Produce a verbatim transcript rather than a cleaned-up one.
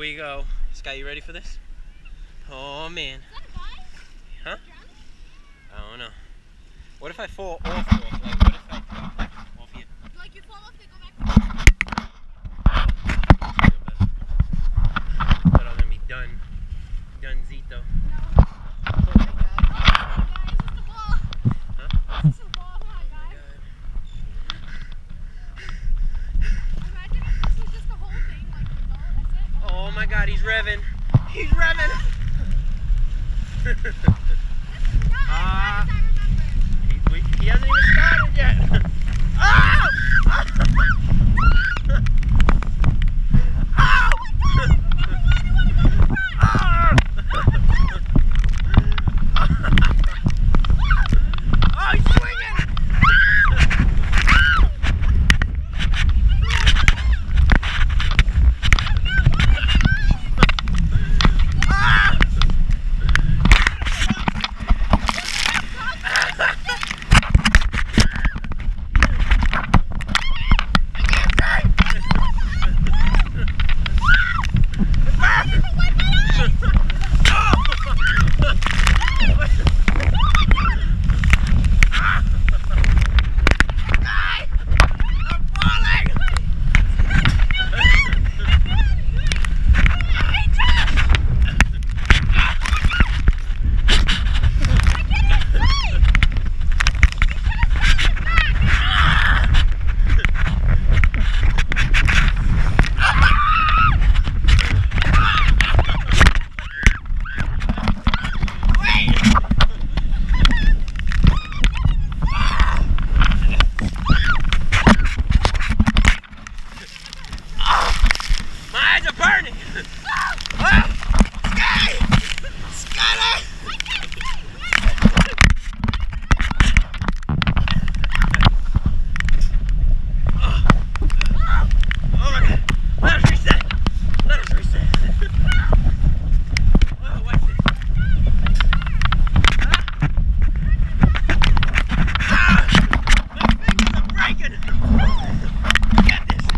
we go. Sky, you ready for this? Oh man. Is that a guy? Huh? Drowning? I don't know. What if I fall off off? Like, what if I drop like, off here? Like you fall off, they go back to But I'm gonna be done. Donezito. No. Oh my god. Oh my god, it's just a ball. Huh? It's just a ball. Come on, guys. Imagine if this was just the whole thing, like the boat, that's it. Oh my god, he's revving. He's revving. This is not Ah. as bad as I remember. he, we, he hasn't even started yet. Ah!